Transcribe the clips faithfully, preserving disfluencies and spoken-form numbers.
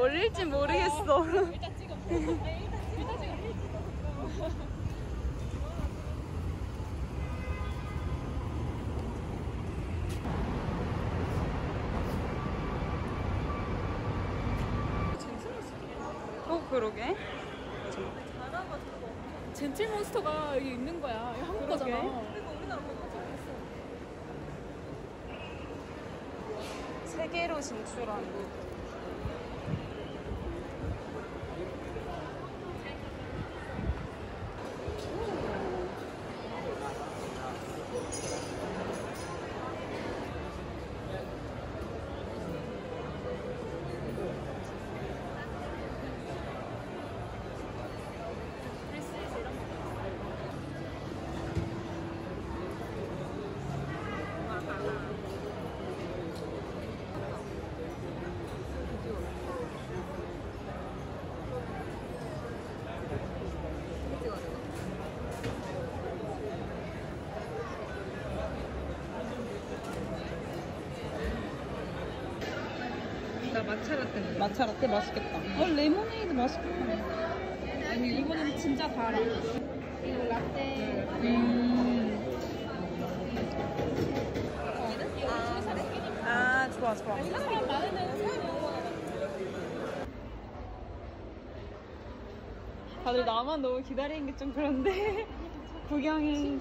올릴지 모르겠어. 일단 찍어. 일단 찍어. 어, 그러게. 젠틀몬스터가 여기 있는 거야. 이거 한국 거잖아. 그러니까 우리나라 거잖아. 세계로 진출한. 나 마차 라떼. 마차 라떼 맛있겠다. 어, 레모네이드 맛있겠다. 아니 이거는 진짜 달아. 이거 라떼. 음. 아, 좋아, 좋아. 사람 많으면 사람이 너무 많아. 다들 나만 너무 기다리는 게 좀 그런데. 구경이.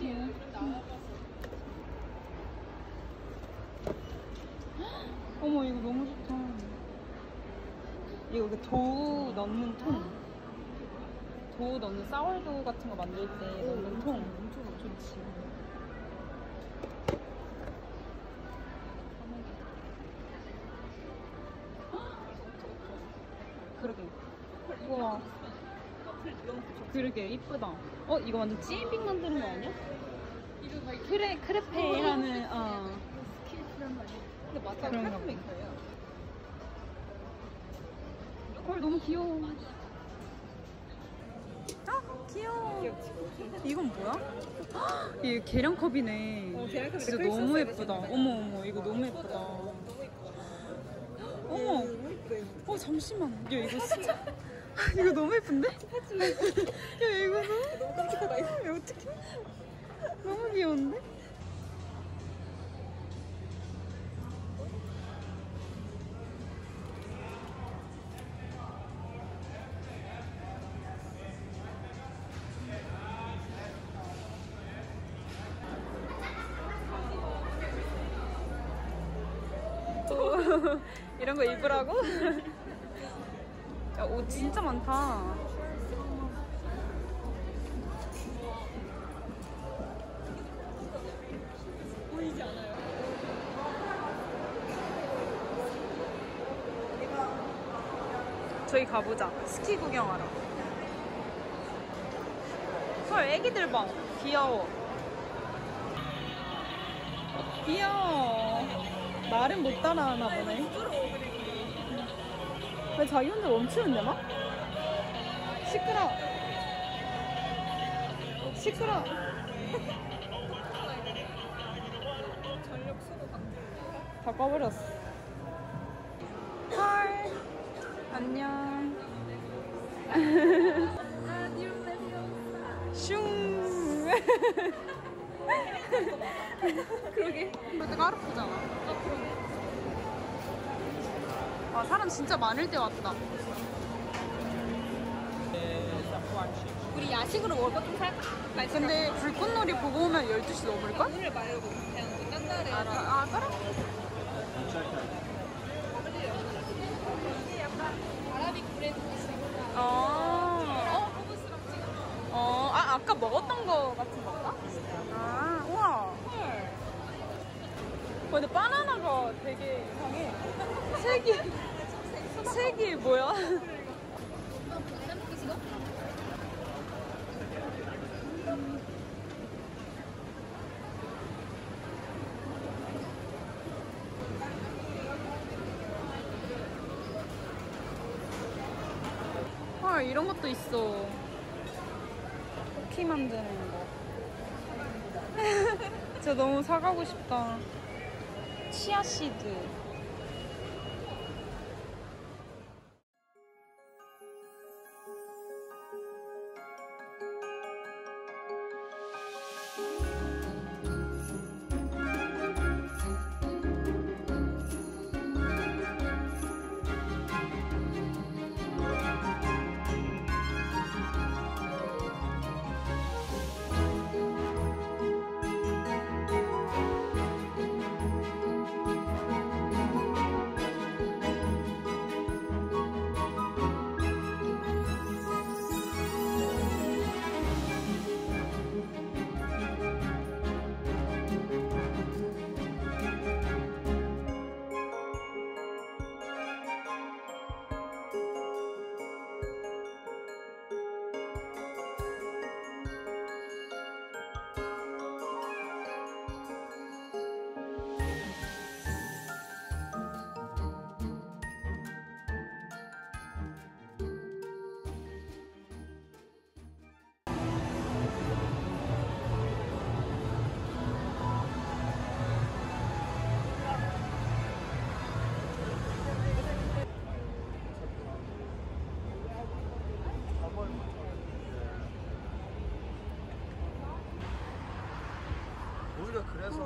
어머, 이거 너무 좋다. 이거 그 도우 넣는 통. 도우 넣는 사워도우 같은 거 만들 때 넣는 통. 엄청 좋지. 그러게. 우와. 그러게, 이쁘다. 어, 이거 완전 찌빙 만드는 거 아니야? 이거 막 크레, 크레페라는, 어. 스킬이란 거 아니야? 근데 맞아. 그런가 카드 봐. 메이커야. 헐, 너무 귀여워. 아, 귀여워. 귀엽지? 이건 뭐야? 헉, 이게 계량컵이네. 어, 계량컵인데 진짜 크리스마스 너무 에디션 예쁘다. 같다. 어머, 어머, 이거 너무 예쁘다. 너무 예쁘다. 어머, 너무 예뻐. 어, 잠시만. 야, 이거 진짜. 이거 너무 예쁜데? 야, 이거 너무. 너무 깜찍하다 이거. 야, 어떡해. 너무 귀여운데? 이런 거 입으라고? 야, 옷 진짜 많다. 보이지 않아요? 저희 가보자. 스키 구경하러. 헐, 애기들 봐. 귀여워. 귀여워. 말은 못 따라하나 보네. 왜 자기 혼자 멈추는데 막? 시끄러. 시끄러. 전력 수도 방지. 다 꺼버렸어. 헐. 안녕. 슝. 그러게. 그때 까르프잖아. 아 그러네. 아, 사람 진짜 많을 때 왔다. 우리 야식으로 먹을 거 좀 살까? 근데 불꽃놀이 보고 오면 열두 시 넘을걸? 오늘 말고 그냥 좀 딴날에. 아, 아, 그래? 이게 약간 아라빅 브레드 있으니까. 어, 어? 호브스랑 찍어. 어, 아, 아까 먹었던 거 같은 건가? 아, 우와. 헐. 어, 근데 바나나가 되게 이상해. 색이, 색이 뭐야? 헐, 이런 것도 있어. 쿠키 만드는 거. 진짜 너무 사가고 싶다. 치아씨드.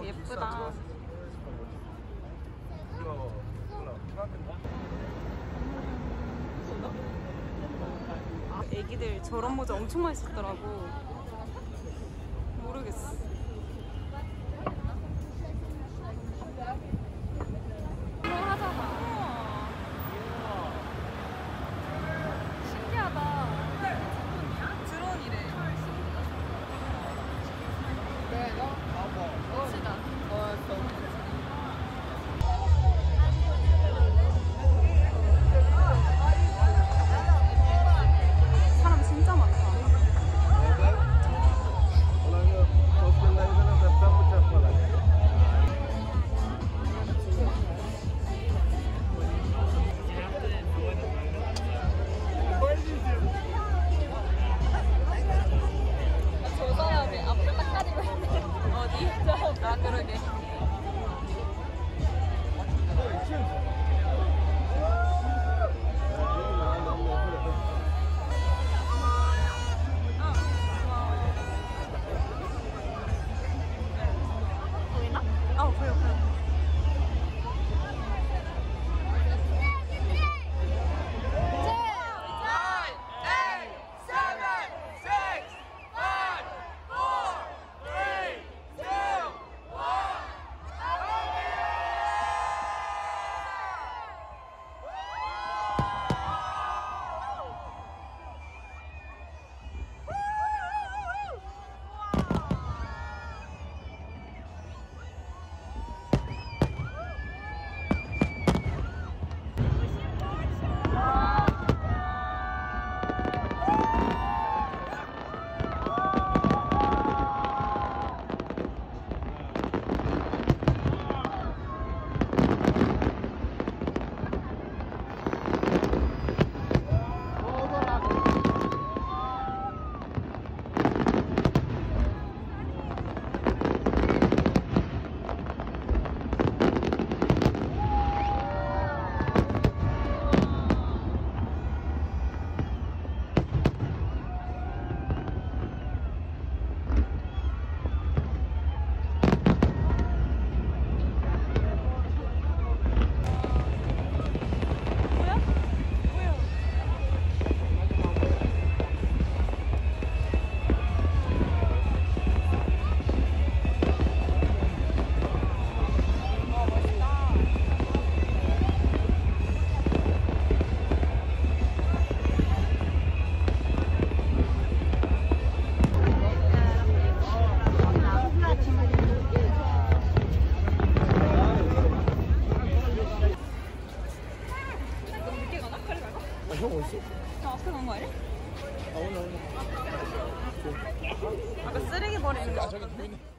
예쁘다. 애기들 저런 모자 엄청 많이 썼더라고. 모르겠어. 하잖아. 신기하다. 드론이래. 멋지다. 사람 진짜 많다. 저 사람이 앞을 딱 가리고 있네. 어디? 아, 그러게. 보이나? 어, 보여, 보여. 형 어딨어? 저 앞에 간 거 아니야? 아 오늘 오늘 아까 쓰레기 버리는 거. 아 저기 보이네